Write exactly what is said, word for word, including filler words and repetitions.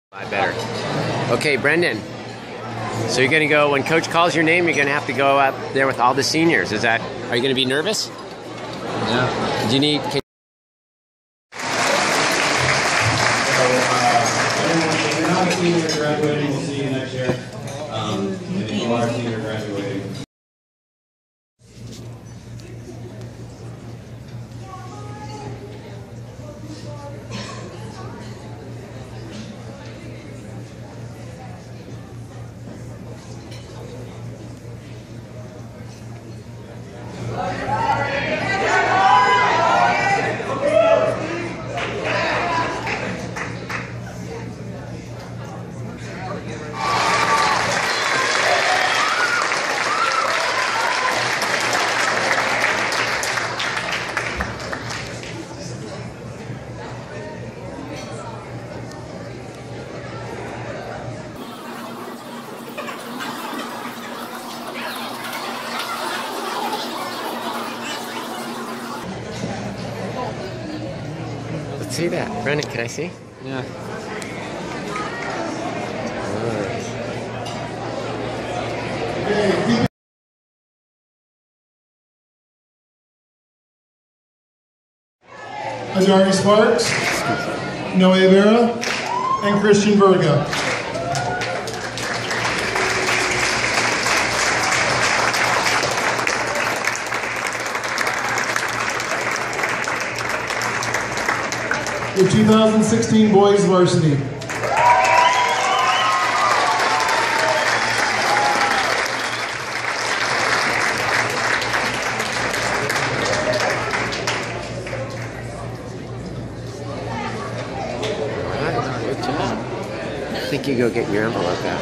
I better. Okay, Brendan. So you're going to go, when Coach calls your name, you're going to have to go up there with all the seniors. Is that, are you going to be nervous? Yeah. Do you need... Can If you're not a senior graduating, we'll see you next year. Um, and if you are a senior graduating, Let's see that. Brendan, can I see? Yeah. Ajari Sparks, Noe Vera, and Christian Verga. The two thousand sixteen Boys Varsity. Good job. I think you go get your envelope out.